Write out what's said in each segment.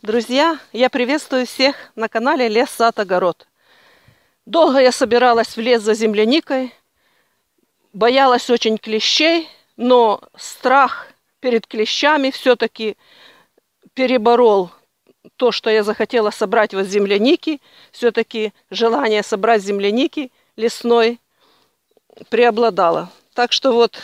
Друзья, я приветствую всех на канале Лес, Сад, Огород. Долго я собиралась в лес за земляникой, боялась очень клещей, но страх перед клещами все-таки переборол то, что я захотела собрать вот земляники. Все-таки желание собрать земляники лесной преобладало. Так что вот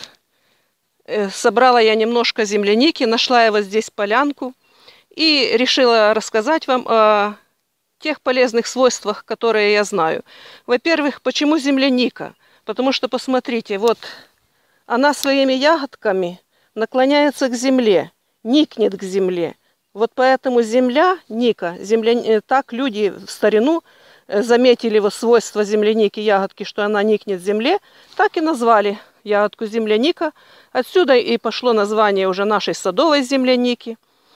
собрала я немножко земляники, нашла я вот здесь полянку. И решила рассказать вам о тех полезных свойствах, которые я знаю. Во-первых, почему земляника? Потому что, посмотрите, вот она своими ягодками наклоняется к земле, никнет к земле. Вот поэтому земля, так люди в старину заметили вот свойства земляники, ягодки, что она никнет к земле, так и назвали ягодку земляника. Отсюда и пошло название уже нашей садовой земляники.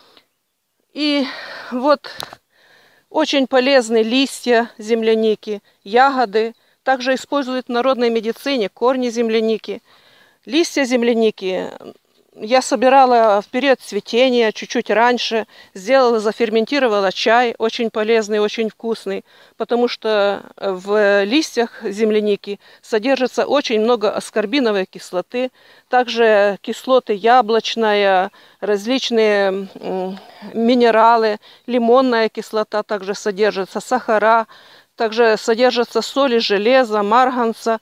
И вот очень полезны листья земляники, ягоды. Также используют в народной медицине корни земляники. Листья земляники я собирала в период цветения, чуть-чуть раньше. Сделала, заферментировала чай, очень полезный, очень вкусный. Потому что в листьях земляники содержится очень много аскорбиновой кислоты. Также кислоты яблочная, различные минералы, лимонная кислота также содержится, сахара. Также содержатся соли, железа, марганца.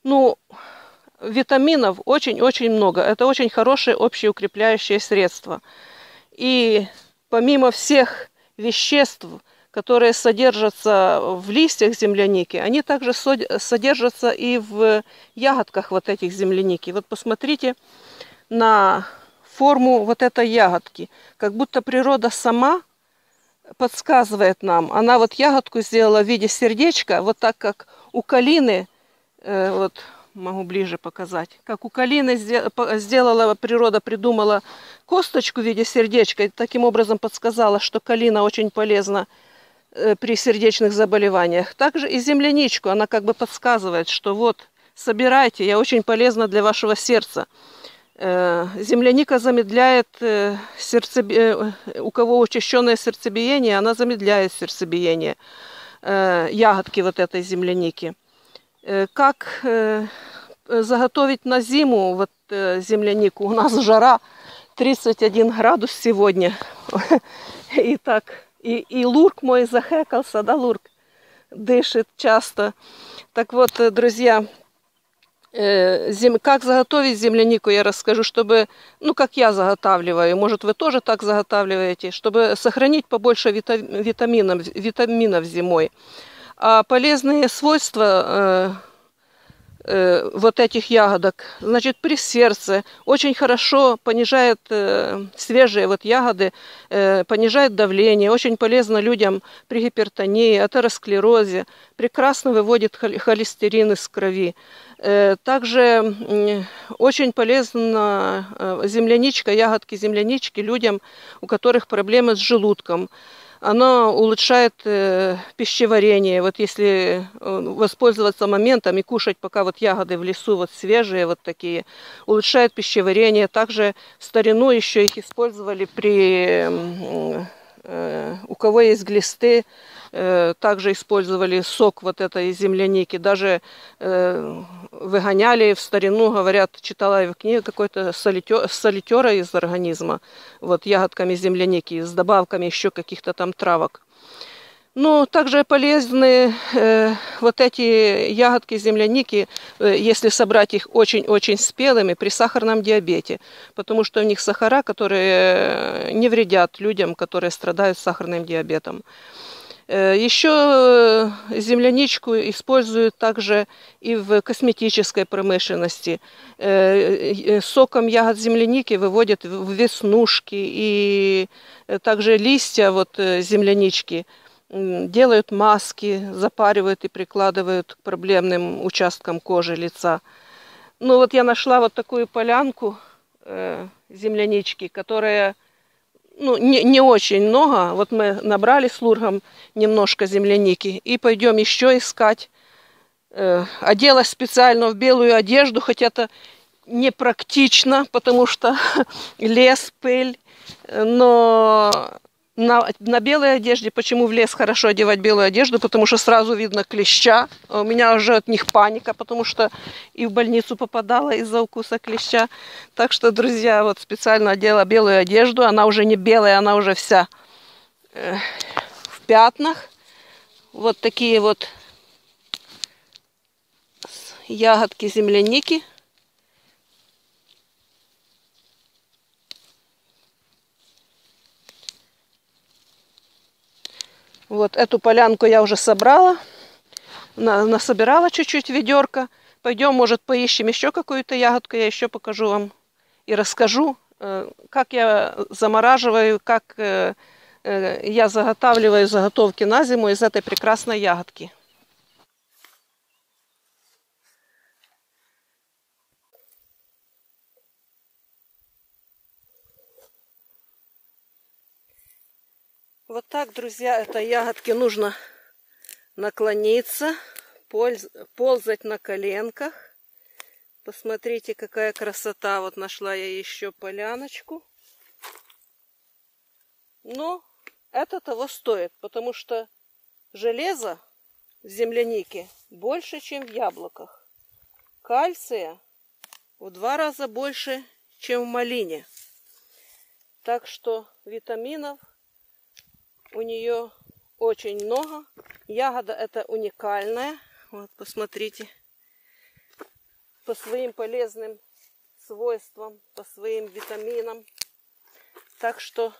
Витаминов очень-очень много. Это очень хорошее общеукрепляющее средство. И помимо всех веществ, которые содержатся в листьях земляники, они также содержатся и в ягодках вот этих земляники. Вот посмотрите на форму вот этой ягодки. Как будто природа сама подсказывает нам. Она вот ягодку сделала в виде сердечка, вот так как у калины, вот могу ближе показать, как у калины сделала природа, придумала косточку в виде сердечка, и таким образом подсказала, что калина очень полезна при сердечных заболеваниях. Также и земляничку, она как бы подсказывает, что вот, собирайте, я очень полезна для вашего сердца. Земляника замедляет у кого учащенное сердцебиение, она замедляет сердцебиение, ягодки вот этой земляники. Как заготовить на зиму вот землянику? У нас жара 31 градус сегодня. И лурк мой захекался, да, лурк дышит часто. Так вот, друзья, как заготовить землянику, я расскажу, чтобы, как я заготавливаю, может, вы тоже так заготавливаете, чтобы сохранить побольше витаминов зимой. А полезные свойства вот этих ягодок, значит, при сердце очень хорошо понижает свежие вот ягоды, понижает давление, очень полезно людям при гипертонии, атеросклерозе, прекрасно выводит холестерин из крови. Также очень полезна земляничка, ягодки землянички людям, у которых проблемы с желудком. Оно улучшает пищеварение. Вот если воспользоваться моментом и кушать пока вот ягоды в лесу, вот свежие вот такие, улучшает пищеварение. Также в старину еще их использовали у кого есть глисты, также использовали сок вот этой земляники. Даже выгоняли в старину, говорят, читала я в книге, какой-то солитера из организма, вот ягодками земляники, с добавками еще каких-то там травок. Также полезны вот эти ягодки земляники, если собрать их очень-очень спелыми при сахарном диабете, потому что у них сахара, которые не вредят людям, которые страдают сахарным диабетом. Еще земляничку используют также и в косметической промышленности. Соком ягод земляники выводят в веснушки, и также листья вот землянички делают маски, запаривают и прикладывают к проблемным участкам кожи лица. Вот я нашла вот такую полянку землянички, которая не очень много. Вот мы набрали с Лургом немножко земляники и пойдем еще искать. Оделась специально в белую одежду, хотя это непрактично, потому что лес, пыль. Но на белой одежде. Почему в лес хорошо одевать белую одежду? Потому что сразу видно клеща. У меня уже от них паника, потому что и в больницу попадала из-за укуса клеща. Так что, друзья, вот специально одела белую одежду. Она уже не белая, она уже вся в пятнах. Вот такие вот ягодки земляники. Вот эту полянку я уже собрала. Насобирала чуть-чуть ведерко. Пойдем, может, поищем еще какую-то ягодку. Я еще покажу вам и расскажу, как я замораживаю, как я заготавливаю заготовки на зиму из этой прекрасной ягодки. Вот так, друзья, этой ягодке нужно наклониться, ползать на коленках. Посмотрите, какая красота. Вот нашла я еще поляночку. Но это того стоит, потому что железа в землянике больше, чем в яблоках. Кальция в 2 раза больше, чем в малине. Так что витаминов у нее очень много. Ягода эта уникальная. Вот, посмотрите. По своим полезным свойствам, по своим витаминам. Так что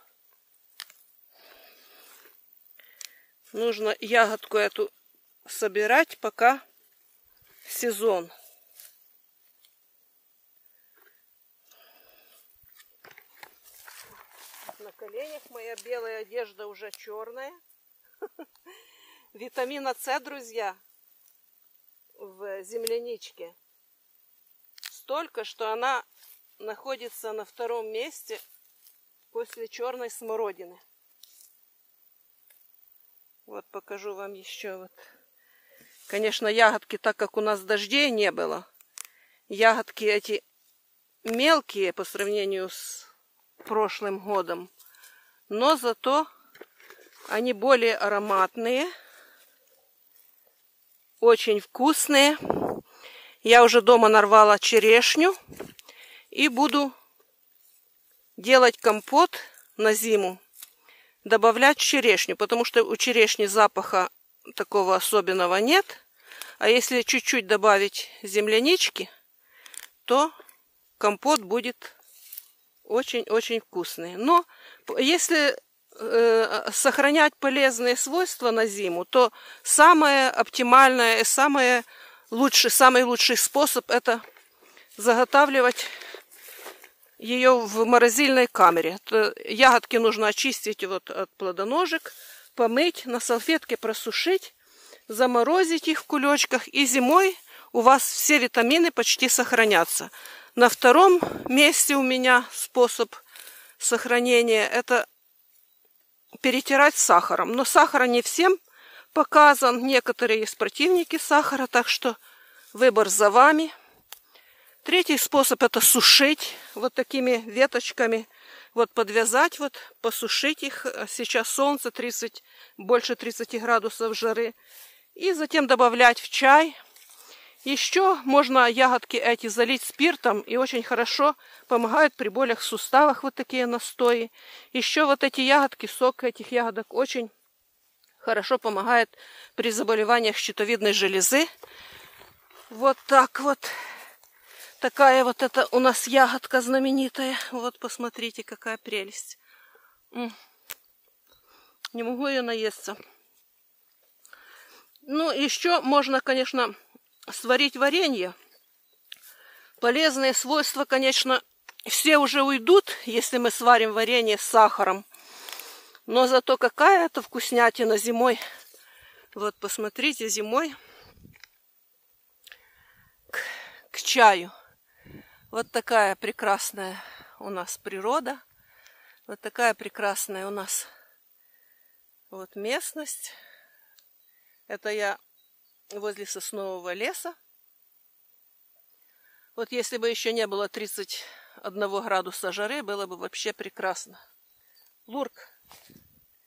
нужно ягодку эту собирать, пока сезон. На коленях моя белая одежда уже черная. Витамина С, друзья, в земляничке столько, что она находится на 2-м месте после черной смородины. Вот покажу вам еще. Вот. Конечно, ягодки, так как у нас дождей не было, ягодки эти мелкие по сравнению с прошлым годом, но зато они более ароматные, очень вкусные. Я уже дома нарвала черешню и буду делать компот на зиму, добавлять черешню, потому что у черешни запаха такого особенного нет. А если чуть-чуть добавить землянички, то компот будет очень-очень вкусный. Но если сохранять полезные свойства на зиму, то самое оптимальное, самый лучший способ — это заготавливать ее в морозильной камере. Ягодки нужно очистить вот от плодоножек, помыть, на салфетке просушить, заморозить их в кулечках, и зимой у вас все витамины почти сохранятся. На 2-м месте у меня способ сохранения — это перетирать сахаром. Но сахара не всем показан. Некоторые есть противники сахара, так что выбор за вами. 3-й способ — это сушить вот такими веточками. Вот подвязать, вот посушить их. Сейчас солнце, больше 30 градусов жары. И затем добавлять в чай. Еще можно ягодки эти залить спиртом, и очень хорошо помогают при болях в суставах вот такие настои. Еще вот эти ягодки, сок этих ягодок очень хорошо помогает при заболеваниях щитовидной железы. Вот так вот. Такая вот это у нас ягодка знаменитая. Вот посмотрите, какая прелесть. Не могу ее наесться. Ну, еще можно, конечно, сварить варенье. Полезные свойства, конечно, все уже уйдут, если мы сварим варенье с сахаром. Но зато какая это вкуснятина зимой. Вот посмотрите, зимой к чаю. Вот такая прекрасная у нас природа. Вот такая прекрасная у нас вот местность. Это я возле соснового леса. Вот если бы еще не было 31 градуса жары, было бы вообще прекрасно. Лурк,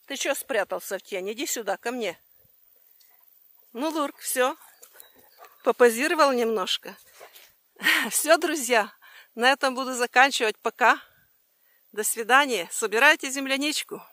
Ты что спрятался в тень? Иди сюда, ко мне. Ну, Лурк, все. Попозировал немножко. Все, друзья. На этом буду заканчивать. Пока. До свидания. Собирайте земляничку.